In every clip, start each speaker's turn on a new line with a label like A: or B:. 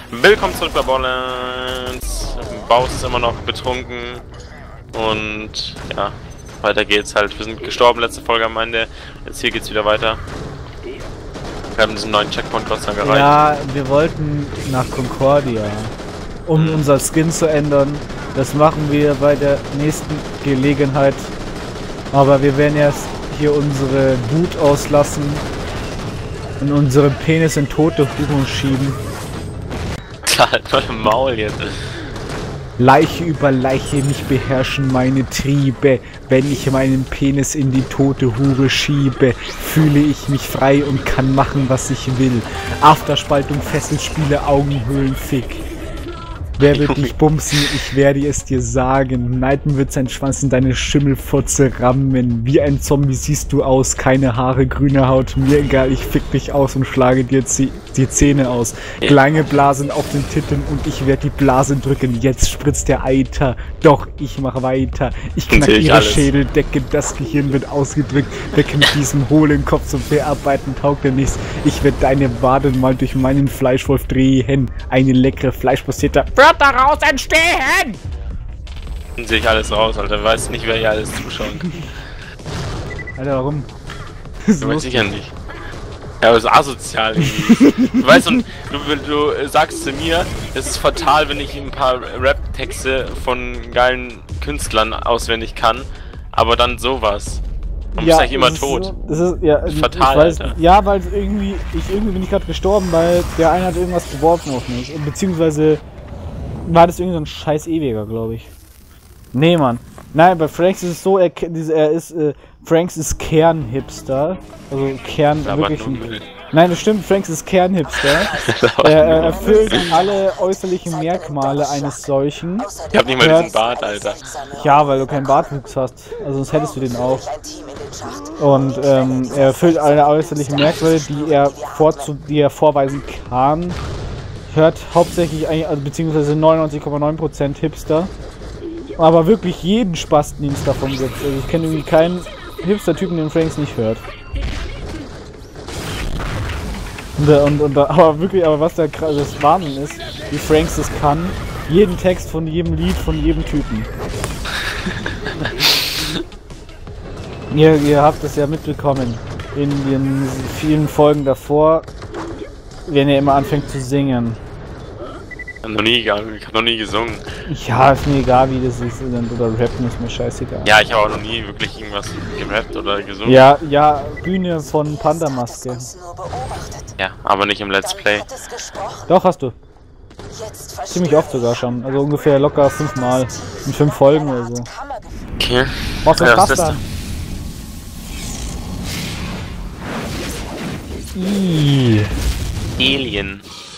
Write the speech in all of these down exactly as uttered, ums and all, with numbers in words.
A: Willkommen zurück bei Borderlands. Baus ist immer noch betrunken. Und ja, weiter geht's halt. Wir sind gestorben letzte Folge am Ende. Jetzt hier geht's wieder weiter. Wir haben diesen neuen Checkpoint Gott sei Dank erreicht.
B: Ja, wir wollten nach Concordia, um hm. unser Skin zu ändern. Das machen wir bei der nächsten Gelegenheit. Aber wir werden erst hier unsere Wut auslassen und unseren Penis in tote Huren schieben.
A: Halt mal im Maul jetzt.
B: Leiche über Leiche, mich beherrschen meine Triebe. Wenn ich meinen Penis in die tote Hure schiebe, fühle ich mich frei und kann machen, was ich will. Afterspaltung, Fesselspiele, Augenhöhlen, Fick. Wer wird dich bumsen? Ich werde es dir sagen. Neiden wird sein Schwanz in deine Schimmelfotze rammen. Wie ein Zombie siehst du aus. Keine Haare, grüne Haut. Mir egal, ich fick dich aus und schlage dir die Zähne aus. Kleine Blasen auf den Titten und ich werde die Blasen drücken. Jetzt spritzt der Eiter. Doch, ich mach weiter. Ich knack ihre Schädeldecke. Das Gehirn wird ausgedrückt. Weg mit diesem hohlen Kopf zum Verarbeiten taugt er nichts. Ich werde deine Waden mal durch meinen Fleischwolf drehen. Eine leckere Fleischpassierte wird daraus entstehen!
A: Dann sehe ich alles raus, Alter. Weiß nicht, wer hier alles zuschauen kann.
B: Alter, warum?
A: Du weißt sicher nicht. Ja, aber ist asozial irgendwie. Du weißt, und du, du sagst zu mir, es ist fatal, wenn ich ein paar Rap-Texte von geilen Künstlern auswendig kann, aber dann sowas. Man ja, ist eigentlich immer tot.
B: So, das ist ja
A: das ist fatal,
B: ich weiß,
A: Alter.
B: Ja, weil irgendwie, ich irgendwie bin ich gerade gestorben, weil der eine hat irgendwas geworfen auf mich. Beziehungsweise war das irgendwie so ein scheiß Ewiger, glaube ich. Nee, Mann. Nein, bei Franks ist es so, er, er ist, äh, Franks ist Kern-Hipster. Also Kern,
A: aber
B: wirklich. Ein, nein, das stimmt, Franks ist Kern-Hipster. er, er erfüllt alle äußerlichen Merkmale eines solchen.
A: Ich hab nicht mal diesen Bart, Alter.
B: Ja, weil du keinen Bartwuchs hast. Also sonst hättest du den auch. Und ähm, er erfüllt alle äußerlichen Merkmale, die er, vorzu die er vorweisen kann. Hört hauptsächlich eigentlich, also beziehungsweise neunundneunzig Komma neun Prozent Hipster. Aber wirklich jeden Spasten, den es davon gibt. Also ich kenne irgendwie keinen Hipster-Typen, den Franks nicht hört. Und, und, und, aber wirklich, aber was da das Wahnsinn ist, wie Franks das kann, jeden Text von jedem Lied von jedem Typen. ihr, ihr habt das ja mitbekommen in den vielen Folgen davor, wenn er immer anfängt zu singen.
A: Ich hab noch nie, ich hab noch nie gesungen.
B: Ja, ist mir egal, wie das ist oder rappen, ist mir scheißegal.
A: Ja, ich habe auch noch nie wirklich irgendwas gerappt oder gesungen.
B: Ja, ja, Bühne von Panda-Maske.
A: Ja, aber nicht im Let's Play.
B: Doch, hast du. Ziemlich oft sogar schon. Also ungefähr locker fünfmal. In fünf Folgen oder so.
A: Okay.
B: Was ist das dann? Iiii.
A: Alien.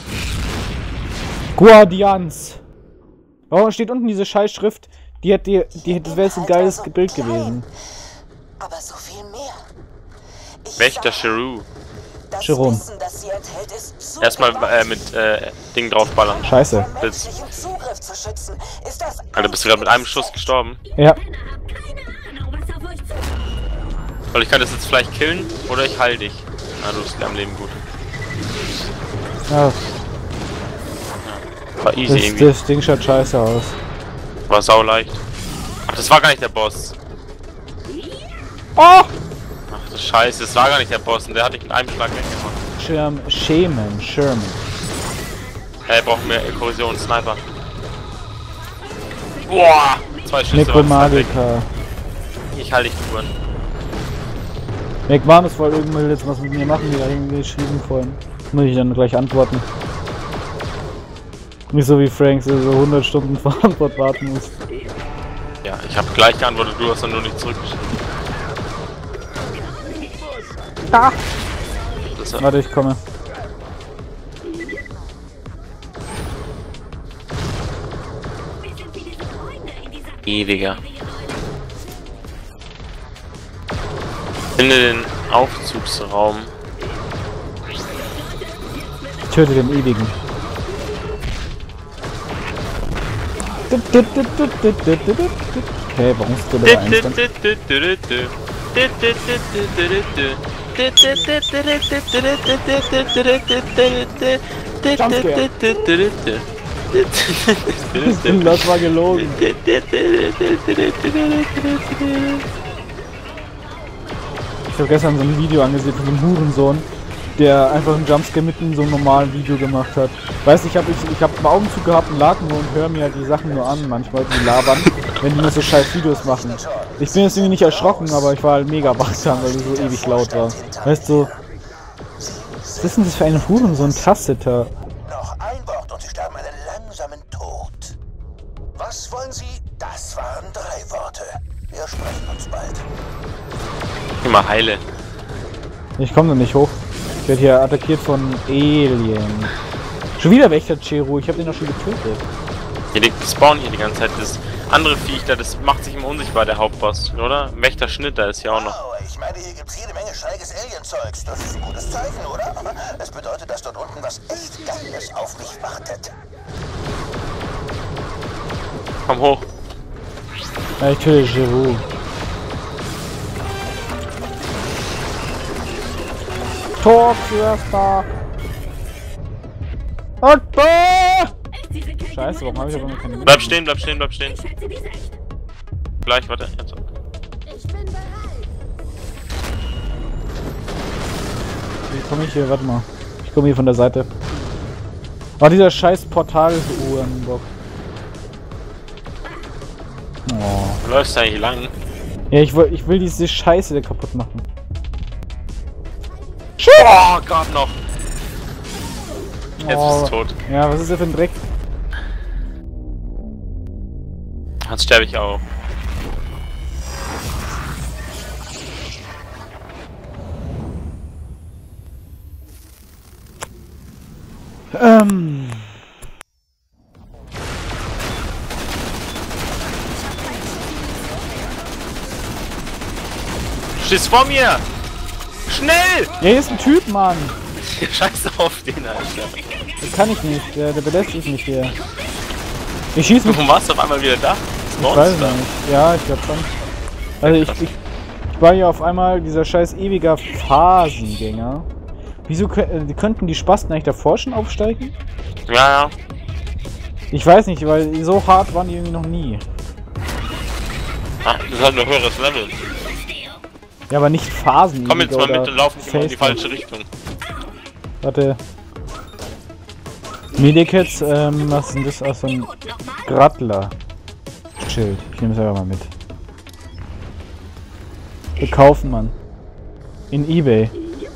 B: Guardians. Warum steht unten diese Scheißschrift? Die hätte, die hätte, das wäre jetzt ein geiles Bild gewesen.
C: Aber so viel mehr.
A: Wächter Cheru.
B: Jerome.
A: Erstmal äh, mit äh, Ding draufballern.
B: Scheiße.
A: Blitz. Alter, bist du gerade mit einem Schuss gestorben?
B: Ja.
A: Weil ich kann das jetzt vielleicht killen oder ich heil dich. Ah, du bist am Leben gut.
B: Ja.
A: War easy
B: das,
A: irgendwie.
B: Das Ding schaut scheiße aus.
A: War sau leicht. Ach, das war gar nicht der Boss.
B: Oh!
A: Ach du Scheiße, das war gar nicht der Boss und der hat dich mit einem Schlag weggemacht.
B: Sherman, Sherman, Sherman.
A: Hey, brauchen wir Korrosion, Sniper. Boah! Zwei Schüsse.
B: Necromagica.
A: Ich halte dich Touren.
B: McManus wollte irgendwann jetzt was mit mir machen, die da hingeschrieben vorhin. Muss ich dann gleich antworten. Nicht so wie Frank, der so hundert Stunden vor Antwort warten muss.
A: Ja, ich habe gleich geantwortet, du hast dann nur nicht zurückgeschrieben.
B: Ah. Warte, ich komme.
A: Ewiger. Finde den Aufzugsraum.
B: Töte den Ewigen. Okay, warum ist der da eins? Das war gelogen. Ich habe gestern so ein Video angesehen von einem Hurensohn, der einfach einen Jumpscare mitten in so einem normalen Video gemacht hat. Weißt du, ich habe ich, ich hab einen Augen zugehabt und lag nur und höre mir halt die Sachen nur an, manchmal die labern, wenn die nur so scheiß Videos machen. Ich bin jetzt irgendwie nicht erschrocken, aber ich war halt mega wachsam, weil es so ewig laut war. Weißt du, was ist denn das für ein Hurensohn Tasseter?
C: Noch ein Wort und Sie sterben einen langsamen Tod. Was wollen Sie? Das waren drei Worte. Wir sprechen uns bald.
A: Immer heile.
B: Ich komme da nicht hoch. Ich werde hier attackiert von Alien. Schon wieder Wächter Cheru, ich habe den doch schon getötet.
A: Hier liegt Spawn hier die ganze Zeit. Das andere Viech da, das macht sich immer unsichtbar, der Hauptboss, oder? Wächter Schnitt, da ist ja auch noch.
C: Wow, ich meine, hier gibt's jede Menge schräges Alien-Zeugs. Das ist ein gutes Zeichen, oder? Es bedeutet, dass dort unten was echt Geiles auf mich wartet.
A: Komm hoch.
B: Ja, ich töte Cheru. Talk zuerst da. Scheiße, warum habe ich aber noch keine Mitte?
A: Bleib stehen, bleib stehen, bleib stehen. Gleich, warte. Jetzt.
B: Wie komme ich hier? Warte mal. Ich komme hier von der Seite. Oh, dieser scheiß Portal-Uhrenbock. Oh.
A: Du läufst eigentlich lang.
B: Ja, ich will, ich will diese Scheiße kaputt machen.
A: Oh Gott, noch. Jetzt
B: Oh.
A: bist du tot.
B: Ja, was ist das für ein Dreck?
A: Jetzt sterbe ich auch.
B: Ähm.
A: Stehst vor mir! Schnell!
B: Ja, hier ist ein Typ, Mann!
A: Scheiß auf den, Alter.
B: Das kann ich nicht, der, der belästigt mich hier. Ich schieß mich.
A: Warum warst du auf einmal wieder da?
B: Ich weiß es nicht. Ja, ich glaube schon. Also ich, ich, ich war hier auf einmal dieser scheiß ewiger Phasengänger. Wieso kö- die könnten die Spasten eigentlich davor schon aufsteigen?
A: Ja, ja.
B: Ich weiß nicht, weil so hart waren die irgendwie noch nie.
A: Ah, das ist halt ein höheres Level.
B: Ja, aber nicht Phasen.
A: Komm jetzt mal mit und lauf nicht immer in die falsche Richtung.
B: Warte. Medikits, ähm, was ist denn das? Ach, so ein Grattler. Schild. Ich nehme es einfach mal mit. Wir kaufen, Mann. In eBay.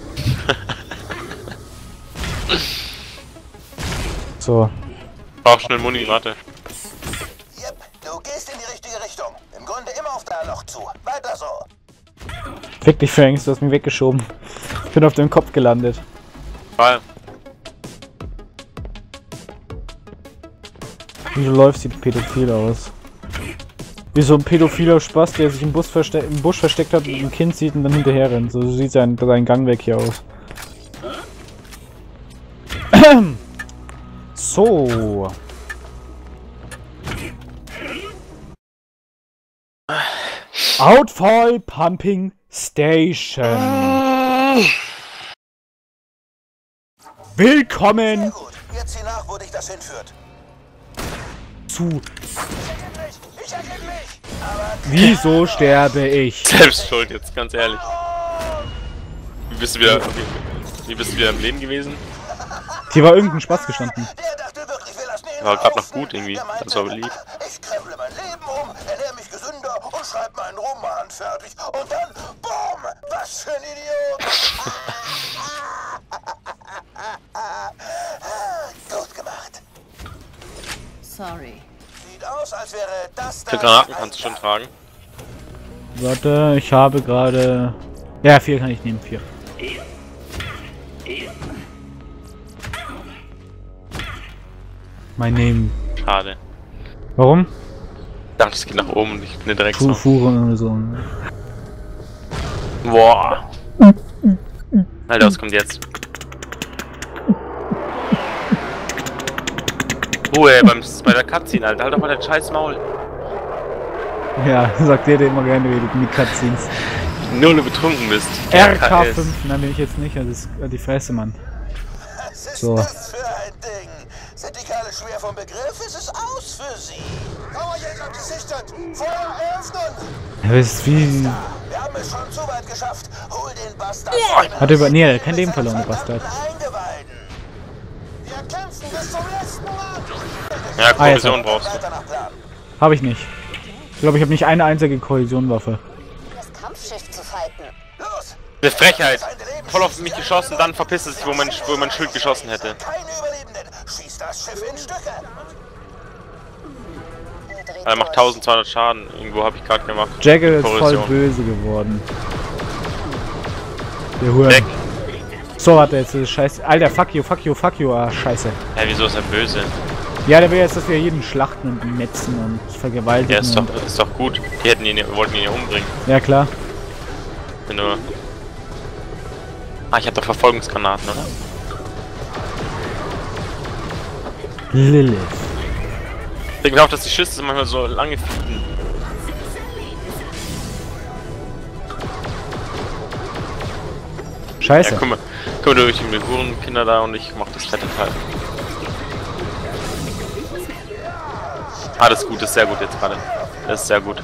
B: So.
A: Brauch schnell Muni, warte.
C: Yep, du gehst in die richtige Richtung. Im Grunde immer auf dein Loch zu. Weiter so.
B: Fick dich, Franks, du hast mich weggeschoben. Ich bin auf dem Kopf gelandet.
A: Weil.
B: Wieso läuft sie pädophil aus? Wie so ein pädophiler Spaß, der sich im, Bus verste im Busch versteckt hat und ein Kind sieht und dann hinterher rennt. So sieht sein, sein Gangweg hier aus. So. Outfall Pumping Station. Willkommen
C: Sehr gut. Jetzt sieh nach, wo dich das hinführt.
B: zu
C: Ich erkenne mich! Aber
B: Wieso sterbe ich?
A: Selbst schuld jetzt, ganz ehrlich. Wie bist du wieder. Wie bist du wieder im Leben gewesen?
B: Hier war irgendein Spaß gestanden.
C: der dachte wirklich, will das nehmen.
A: War grad noch gut irgendwie. Das war beliebt.
C: Ich kremple mein Leben um, ernähre mich gesünder und schreibe meinen Roman fertig. Und dann, boom! Was für ein Idiot! Gut gemacht.
D: Sorry.
C: Sieht aus, als wäre das
A: Vier Granaten kannst du schon tragen.
B: Warte, ich habe gerade... Ja, vier kann ich nehmen, vier. Mein Name.
A: Schade.
B: Warum?
A: Ich dachte, es geht nach oben und nicht eine direkt
B: Fu
A: so.
B: Fuhren oder so.
A: Boah. Alter, was kommt jetzt? Ruhe beim, bei der Cutscene, Alter. Halt doch mal dein scheiß Maul.
B: Ja, sagt der, der immer gerne redet mit Cutscenes.
A: Nur du betrunken bist.
B: R K fünf, nein, bin ich jetzt nicht, das ist die Fresse, Mann.
C: Was ist
B: So.
C: das für ein Ding? Sind die Kerle schwer vom Begriff? Ist es aus für sie? Powerjäger gesichtet! Feuer eröffnen!
B: Ja, das ist wie...
C: Wir haben es schon zu weit geschafft. Hol den Bastard!
B: Hat über... Nee, er hat kein Leben verloren, der Bastard.
C: Wir kämpfen bis zum letzten Mann!
A: Ja, Kollision
B: Ah,
A: brauchst du.
C: Weiter nach Plan.
B: Habe ich nicht. Ich glaube, ich habe nicht eine einzige Kollisionwaffe.
D: Das Kampfschiff zu fighten.
C: Los!
A: Eine Frechheit. Voll auf mich geschossen, dann verpisst es sich, wo mein, wo mein Schild geschossen hätte.
C: Keine Überlebenden! Schieß das Schiff in Stücke!
D: Er dreht
A: Er macht
D: durch.
A: tausendzweihundert Schaden. Irgendwo habe ich gerade gemacht.
B: Jagger ist voll
A: Korrosion.
B: böse geworden. Der Huren.
A: Weg.
B: So, warte, jetzt ist scheiße. Alter, fuck you, fuck you, fuck you, ah, scheiße.
A: Hä, wieso ist er böse?
B: Ja, der will jetzt, dass wir jeden schlachten und metzen und vergewaltigen.
A: Ja, ist doch,
B: und...
A: ist doch gut. Die hätten ihn, wollten ihn ja umbringen.
B: Ja, klar.
A: Wenn nur. Ah, ich hab doch Verfolgungsgranaten, oder?
B: Lilith.
A: Ich denke auch, dass die Schüsse manchmal so lange fliegen.
B: Scheiße.
A: Ja, guck mal. Guck mal durch die Hurenkinder da und ich mach das fette Teil. Ah, das ist gut, das ist sehr gut jetzt gerade. Das ist sehr gut.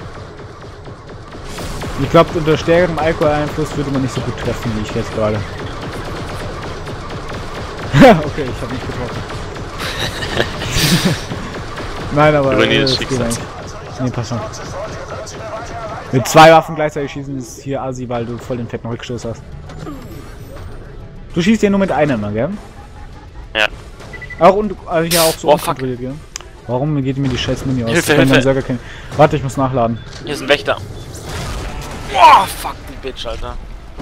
B: Ich glaube, unter stärkerem Alkoholeinfluss würde man nicht so gut treffen, wie ich jetzt gerade. Okay, ich habe nicht getroffen. Nein, aber
A: Über
B: äh,
A: das
B: das geht
A: Schicksal.
B: eigentlich. Nee, passt schon. Mit zwei Waffen gleichzeitig schießen ist hier assi, weil du voll den fetten Rückstoß hast. Du schießt ja nur mit einer immer, gell?
A: Ja.
B: Auch und also ja auch so
A: Oh,
B: unkontrolliert, gell? Warum geht mir die scheiß Mini aus?
A: Hilfe,
B: Ich kann
A: Hilfe.
B: den Server kennen. Warte, ich muss nachladen.
A: Hier ist ein Wächter. Boah, fuck die Bitch, Alter.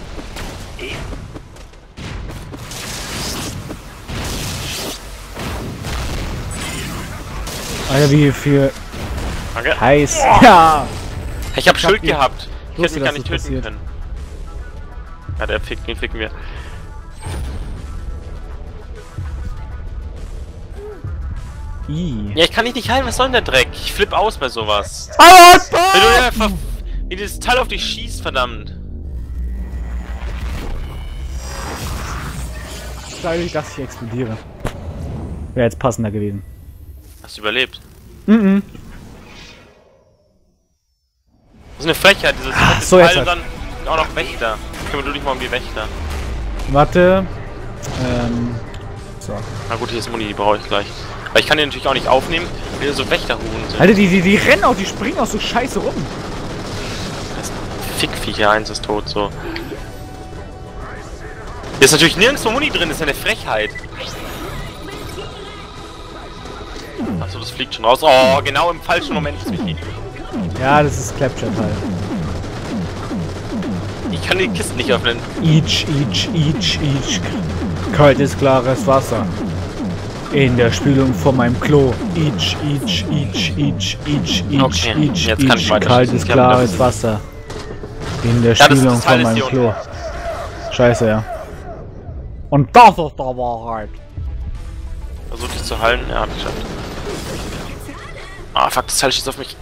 B: Alter, wie viel
A: Danke.
B: heiß. Ja!
A: Ich hab Schild
B: ihn-
A: gehabt. Ich hätte
B: wusste,
A: mich gar
B: dass
A: nicht
B: das
A: töten
B: passiert.
A: können. Ja, der fickt ihn, ficken wir.
B: I.
A: Ja, ich kann dich nicht heilen, was soll denn der Dreck? Ich flipp aus bei sowas.
B: Alter!
A: Wenn du ja ver... Wie dieses Teil auf dich schießt, verdammt.
B: Ich dachte, ich explodiere. Wäre jetzt passender gewesen.
A: Hast du überlebt?
B: Mhm.
A: Das ist eine Frechheit, dieses
B: Ah,
A: fette
B: so, jetzt
A: Teil und
B: halt.
A: dann auch noch Wächter. Kümmere du dich mal um die Wächter.
B: Warte. Ähm. So.
A: Na gut, hier ist Muni, die brauche ich gleich. Weil ich kann die natürlich auch nicht aufnehmen, weil hier so Wächterhuren sind.
B: Alter, die, die, die rennen auch, die springen auch so scheiße rum.
A: Das Fickviecher, eins ist tot, so. Hier ist natürlich nirgendwo Muni drin, das ist ja eine Frechheit. Achso, das fliegt schon raus. Oh, genau im falschen Moment ist mich.
B: Ja, das ist Clapchat halt.
A: Ich kann die Kisten nicht öffnen.
B: Each, each, each, each. Kaltes, klares Wasser. In der Spülung vor meinem Klo. Each, each, each, each, each, each,
A: Okay,
B: each,
A: jetzt kann ich
B: each.
A: weiter
B: Kaltes,
A: schießen. Ich hab
B: klares
A: das-
B: Wasser. In der
A: Ja, das ist
B: Spülung
A: das
B: vor
A: Teil,
B: meinem
A: ist hier
B: Klo. Scheiße, ja. Und das ist der Wahrheit.
A: Versucht dich zu heilen, ja, hab ich geschafft. Ah, fuck, das Teil schießt auf mich.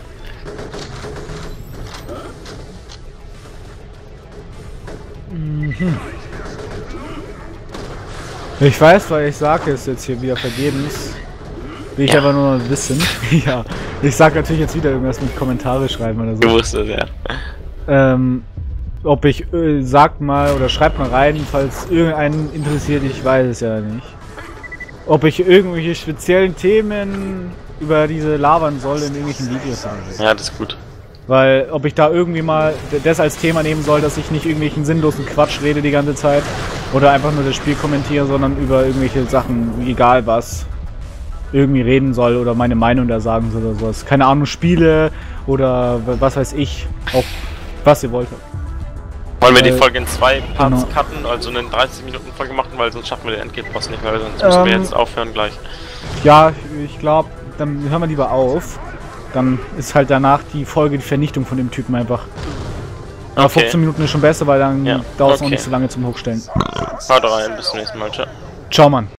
B: Ich weiß, weil ich sage es jetzt hier wieder vergebens. Will ich
A: Ja.
B: aber nur noch wissen. Ja. Ich sag natürlich jetzt wieder irgendwas mit Kommentare schreiben oder so.
A: Du wusstest, ja.
B: Ähm, ob ich, äh, sagt mal oder schreibt mal rein, falls irgendeinen interessiert, ich weiß es ja nicht. Ob ich irgendwelche speziellen Themen über diese labern soll in irgendwelchen Videos oder so.
A: Ja, das ist gut.
B: Weil, ob ich da irgendwie mal das als Thema nehmen soll, dass ich nicht irgendwelchen sinnlosen Quatsch rede die ganze Zeit. Oder einfach nur das Spiel kommentiere, sondern über irgendwelche Sachen, egal was, irgendwie reden soll oder meine Meinung da sagen soll oder sowas. Keine Ahnung, Spiele oder was weiß ich, auch was ihr wollt.
A: Wollen wir die
B: Äh,
A: Folge in zwei Parts
B: genau.
A: cutten, also eine dreißig Minuten Folge machen, weil sonst schaffen wir den Endgame-Boss nicht mehr, sonst müssen wir
B: Ähm,
A: jetzt aufhören gleich.
B: Ja, ich glaube, dann hören wir lieber auf. Dann ist halt danach die Folge die Vernichtung von dem Typen einfach. Aber
A: Okay.
B: fünfzehn Minuten ist schon besser, weil dann
A: Ja,
B: dauert es noch
A: okay.
B: nicht so lange zum Hochstellen.
A: Haut rein, bis zum nächsten Mal, ciao.
B: Ciao, Mann.